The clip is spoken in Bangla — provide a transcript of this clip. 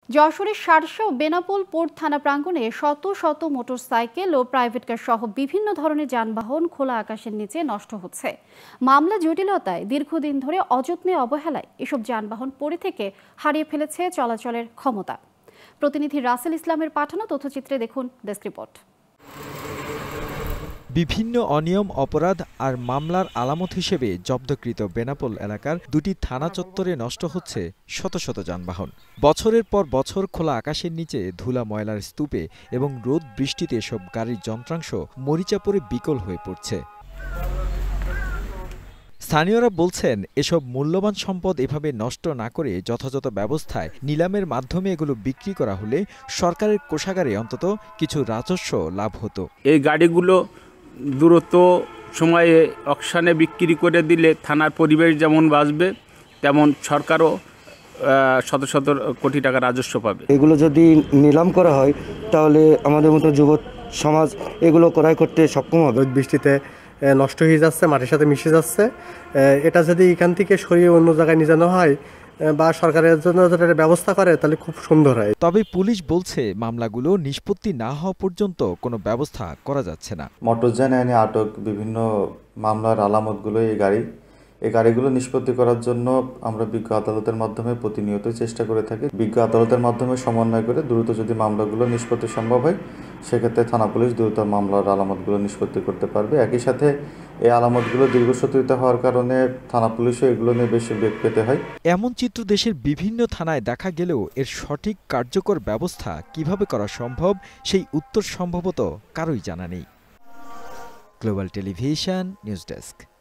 যশোরের শার্শা ও বেনাপোল পোর্ট থানা প্রাঙ্গণে শত শত মোটরসাইকেল ও প্রাইভেট কার সহ বিভিন্ন ধরনের যানবাহন খোলা আকাশের নিচে নষ্ট হচ্ছে। মামলা জটিলতায় দীর্ঘদিন ধরে অযত্নে অবহেলায় এসব যানবাহন পড়ে থেকে হারিয়ে ফেলেছে চলাচলের ক্ষমতা। প্রতিনিধি রাসেল ইসলামের পাঠানো তথ্যচিত্রে দেখুন ডেস্ক রিপোর্ট। বিভিন্ন অনিয়ম, অপরাধ আর মামলার আলামত হিসেবে জব্দকৃত বেনাপোল এলাকার দুটি থানা চত্বরে নষ্ট হচ্ছে শত শত যানবাহন। বছরের পর বছর খোলা আকাশের নিচে ধুলা ময়লার স্তূপে এবং রোদ বৃষ্টিতে সব গাড়ির যন্ত্রাংশ মরিচা পড়ে বিকল হয়ে পড়ছে। স্থানীয়রা বলছেন, এসব মূল্যবান সম্পদ এভাবে নষ্ট না করে যথাযথ ব্যবস্থায় নিলামের মাধ্যমে এগুলো বিক্রি করা হলে সরকারের কোষাগারে অন্তত কিছু রাজস্ব লাভ হতো। এই গাড়িগুলো দ্রুত সময়ে অকশনে বিক্রি করে দিলে থানার পরিবেশ যেমন বাঁচবে, তেমন সরকারও শত শত কোটি টাকা রাজস্ব পাবে। এগুলো যদি নিলাম করা হয় তাহলে আমাদের মতো যুব সমাজ এগুলো ক্রয় করতে সক্ষম হবে। বৃষ্টিতে নষ্ট হয়ে যাচ্ছে, মাটির সাথে মিশে যাচ্ছে। এটা যদি এখান থেকে সরিয়ে অন্য জায়গায় নিয়ে যাওয়া হয় বা সরকারের জন্য যদি ব্যবস্থা করে তাহলে খুব সুন্দর হয়। তবে পুলিশ বলছে, মামলাগুলো নিষ্পত্তি না হওয়া পর্যন্ত কোনো ব্যবস্থা করা যাচ্ছে না। মোটরযান আইনে আটক বিভিন্ন মামলার আলামতগুলো এই গাড়িগুলো নিষ্পত্তি করার জন্য আমরা বিজ্ঞ আদালতের মাধ্যমে প্রতিনিয়ত চেষ্টা করে থাকি। বিজ্ঞ আদালতের মাধ্যমে সমন্বয় করে দ্রুত যদি মামলাগুলো নিষ্পত্তি সম্ভব হয়, সেক্ষেত্রে থানা পুলিশ দ্রুত মামলার আলামতগুলো নিষ্পত্তি করতে পারবে। একই সাথে এই আলামতগুলো দীর্ঘসূত্রিত হওয়ার কারণে থানা পুলিশও এগুলো নিয়ে বেশি বেগ পেতে হয়। এমন চিত্র দেশের বিভিন্ন থানায় দেখা গেলেও এর সঠিক কার্যকর ব্যবস্থা কিভাবে করা সম্ভব সেই উত্তর সম্ভবত কারোই জানা নেই। Global television news desk.